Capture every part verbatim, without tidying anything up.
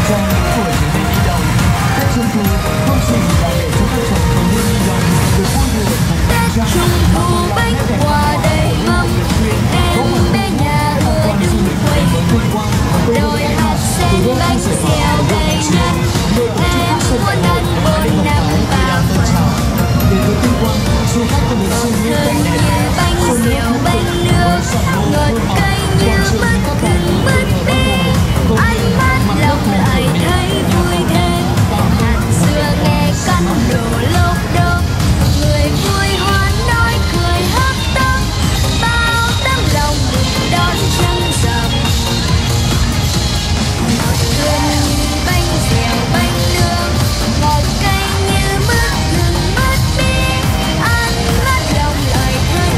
cho những tuổi người đi đồng. Tết Trung thu không chỉ là để cho các chồng thiếu niên đi đồng được vui đùa cùng Tết Trung thu bánh quà đầy mâm, em bé nhà vừa đứng quay đôi hạt sen bánh xèo đầy nhân, em muốn ăn bốn năm ba phần. Du khách có được suy nghĩ Thơm như bánh xèo bánh nước, ngọt cay như mứt gừng mứt bi, ánh mắt lòng lại thấy vui thêm. Hạt dưa nghe cắn đổ lốp đốp, người vui hoan nói cười hấp tấp, bao tấm lòng đón trăng rằm. Ngọt thơm như bánh xèo bánh nước, ngọt cay như mứt gừng mứt bi, ăn mắt lòng lại thấy.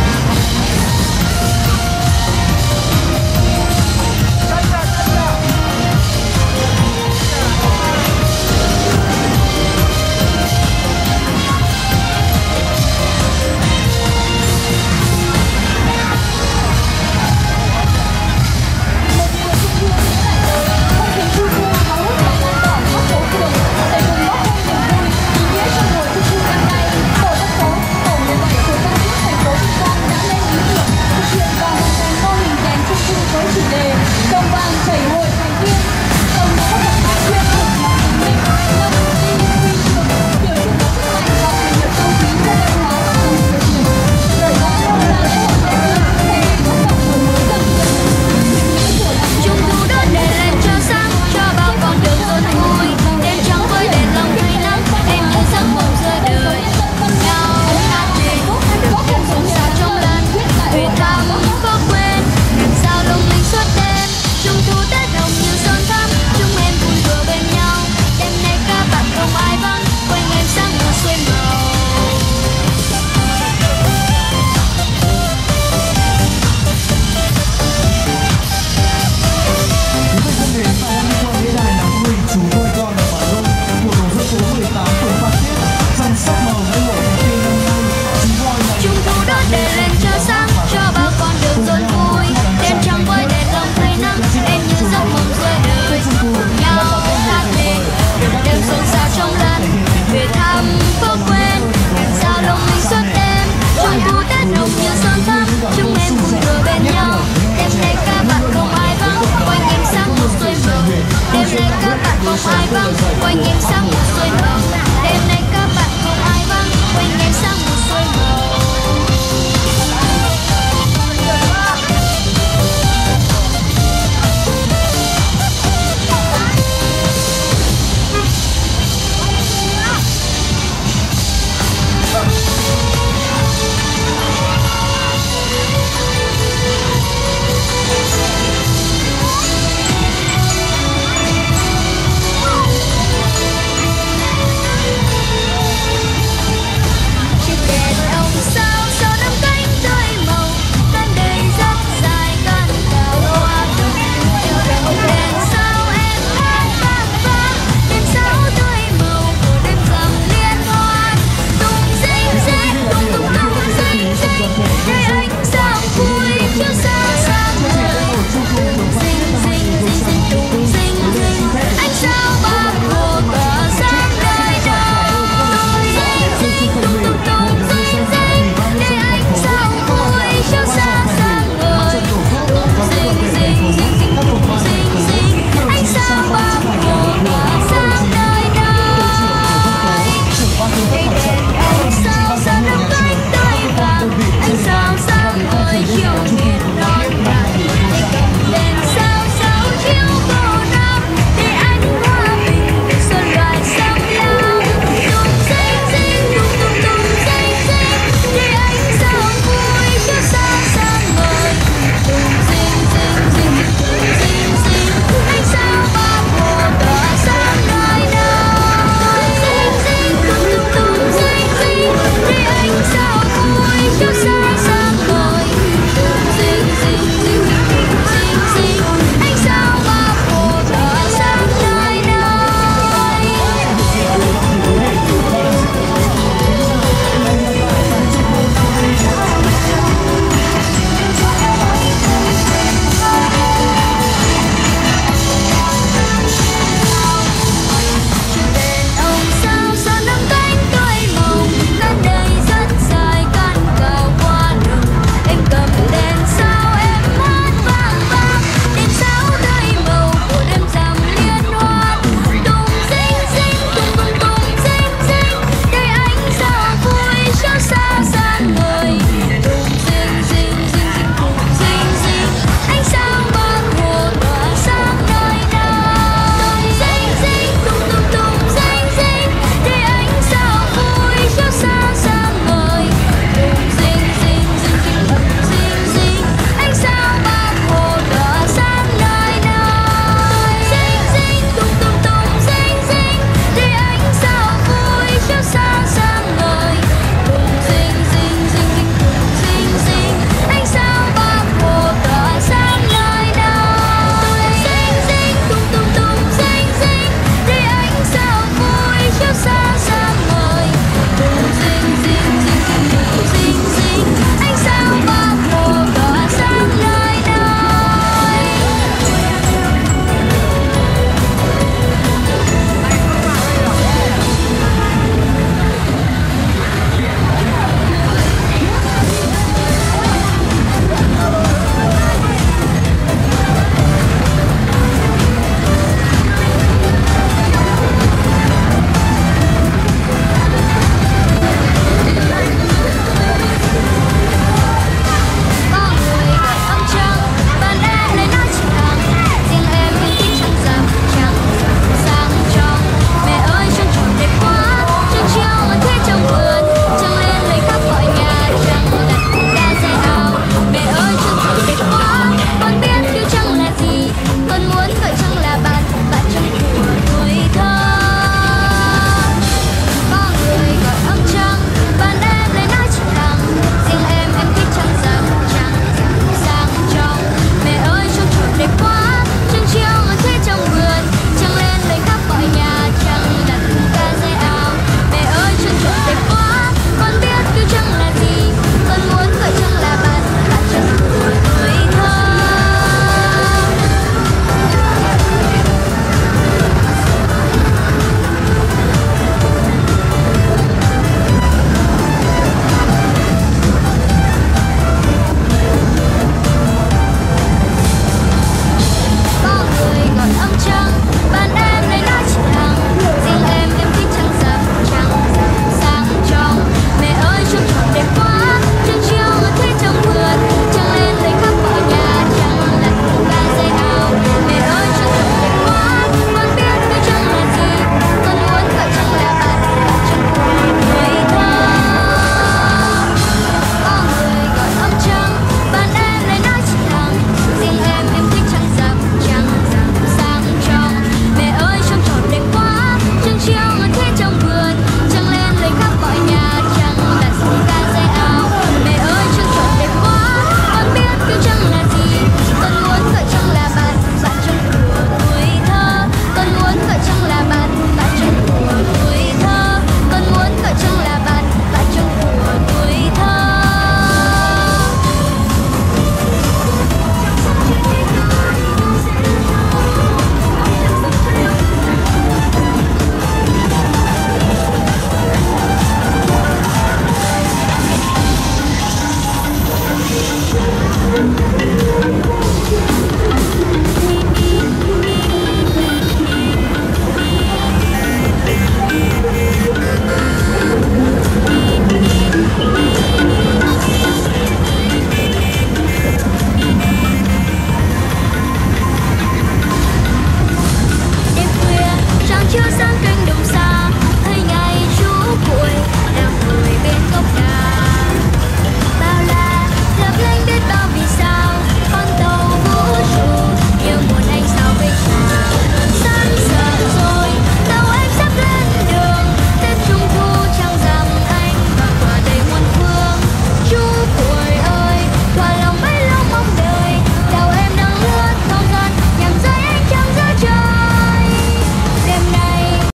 Quanh em sáng